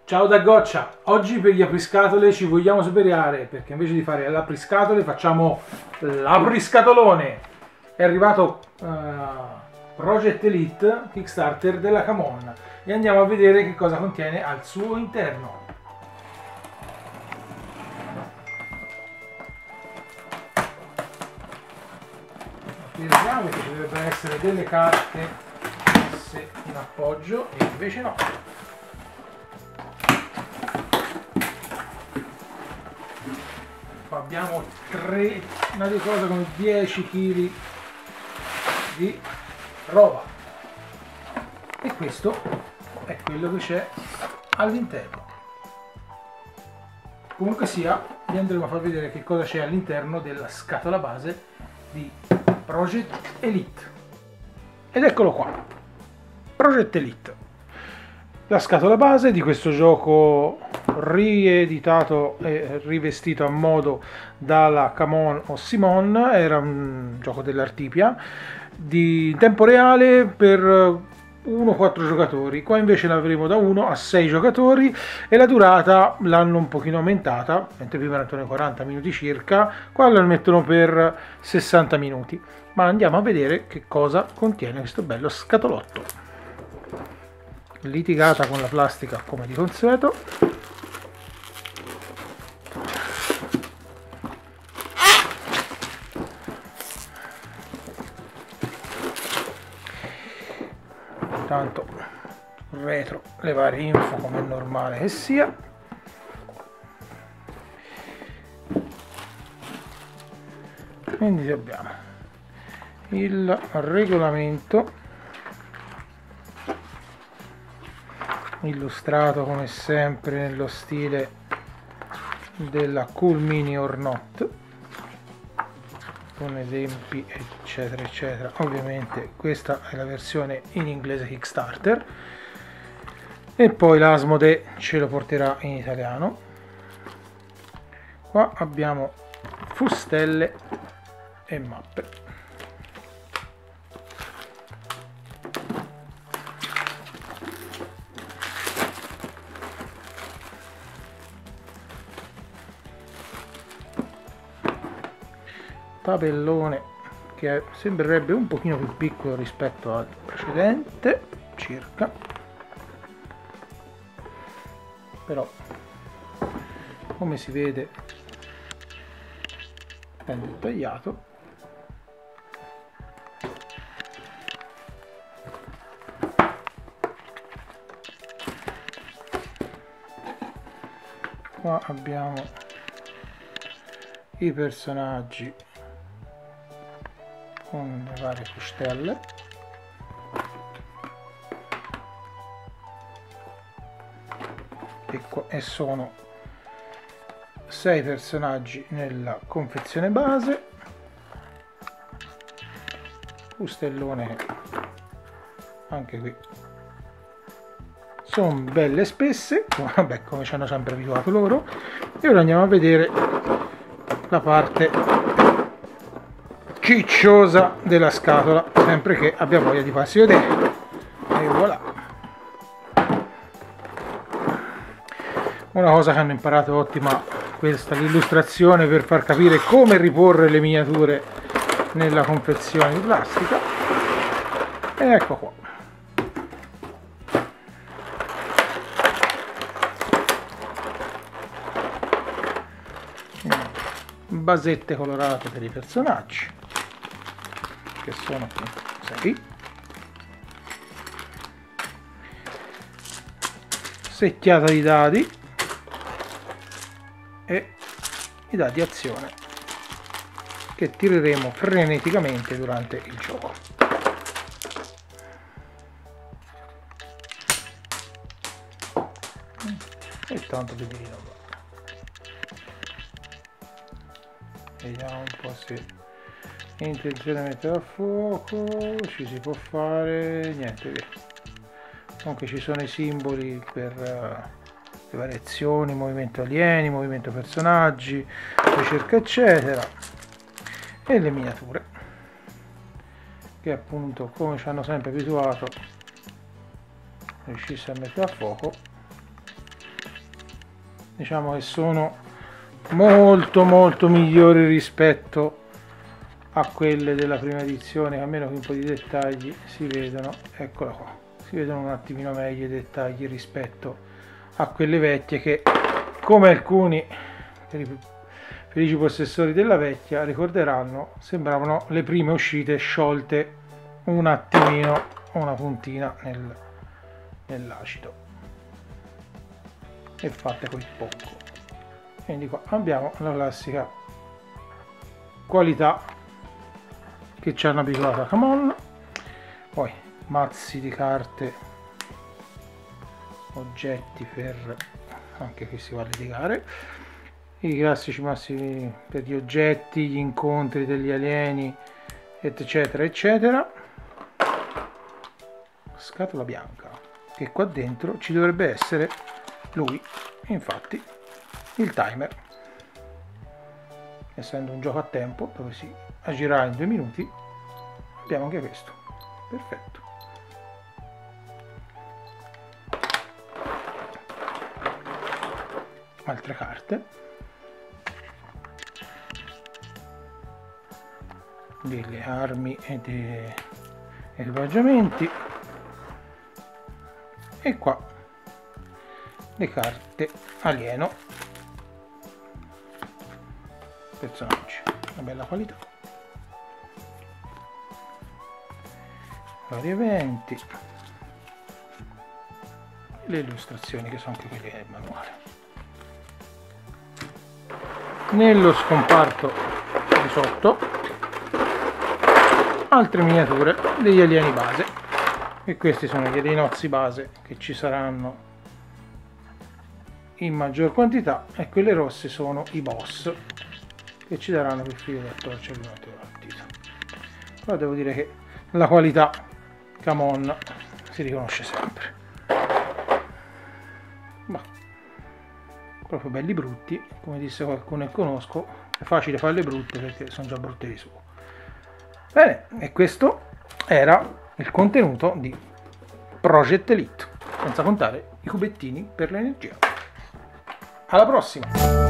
Ciao da Goccia, oggi per gli apriscatole ci vogliamo superare perché invece di fare l'apriscatole facciamo l'apriscatolone. È arrivato Project Elite Kickstarter della Camon e andiamo a vedere che cosa contiene al suo interno. Qui vediamo che ci dovrebbero essere delle carte messe in appoggio e invece no. Abbiamo una cosa come 10 kg di roba e questo è quello che c'è all'interno. Comunque sia, vi andremo a far vedere che cosa c'è all'interno della scatola base di Project Elite. Ed eccolo qua, Project Elite, la scatola base di questo gioco rieditato e rivestito a modo dalla Camon o Simon. Era un gioco dell'Artipia di tempo reale per 1-4 giocatori. Qua invece l'avremo da 1 a 6 giocatori e la durata l'hanno un pochino aumentata, mentre prima erano 40 minuti circa, qua la mettono per 60 minuti. Ma andiamo a vedere che cosa contiene questo bello scatolotto. Litigata con la plastica come di consueto. Tanto retro le varie info come è normale che sia. Quindi abbiamo il regolamento illustrato come sempre nello stile della Cool Mini or Not, con esempi eccetera eccetera. Ovviamente questa è la versione in inglese Kickstarter e poi l'Asmodee ce lo porterà in italiano. Qua abbiamo fustelle e mappe. Tabellone che sembrerebbe un pochino più piccolo rispetto al precedente circa, però come si vede ben dettagliato. Qua abbiamo i personaggi con le varie costelle, e sono 6 personaggi nella confezione base. Costellone anche qui sono belle spesse, vabbè, come ci hanno sempre abituato loro. E ora andiamo a vedere la parte cicciosa della scatola, sempre che abbia voglia di farsi vedere. E voilà, una cosa che hanno imparato ottima questa, l'illustrazione per far capire come riporre le miniature nella confezione di plastica. E ecco qua, basette colorate per i personaggi, che sono appunto 6, secchiata di dadi e i dadi azione che tireremo freneticamente durante il gioco. E tanto vedremo. Vediamo un po' se intenzione di mettere a fuoco, ci si può fare niente, via. Comunque ci sono i simboli per le variazioni, movimento alieni, movimento personaggi, ricerca eccetera, e le miniature che appunto, come ci hanno sempre abituato, riuscisse a mettere a fuoco diciamo che sono molto migliori rispetto a quelle della prima edizione, almeno che un po' di dettagli si vedono. Eccola qua, si vedono un attimino meglio i dettagli rispetto a quelle vecchie che, come alcuni felici possessori della vecchia ricorderanno, sembravano le prime uscite sciolte un attimino, una puntina nell'acido e fatte con il poco. Quindi qua abbiamo la classica qualità che ci hanno abituato a Camon. Poi mazzi di carte, oggetti per, anche qui si va a litigare, i classici mazzi per gli oggetti, gli incontri degli alieni, eccetera eccetera. Scatola bianca, che qua dentro ci dovrebbe essere lui, infatti il timer, essendo un gioco a tempo dove si agirà in 2 minuti, abbiamo anche questo. Perfetto. Altre carte, delle armi e dei equipaggiamenti, e qua le carte alieno, personaggi, una bella qualità, vari eventi, le illustrazioni che sono anche quelle del manuale. Nello scomparto di sotto altre miniature degli alieni base, e questi sono gli alienozzi base che ci saranno in maggior quantità, e quelle rosse sono i boss che ci daranno per filo da torcere durante la partita. Però devo dire che la qualità Camon si riconosce sempre, ma proprio belli brutti, come disse qualcuno che conosco, è facile farle brutte perché sono già brutte di suo. Bene, e questo era il contenuto di Project Elite, senza contare i cubettini per l'energia. Alla prossima!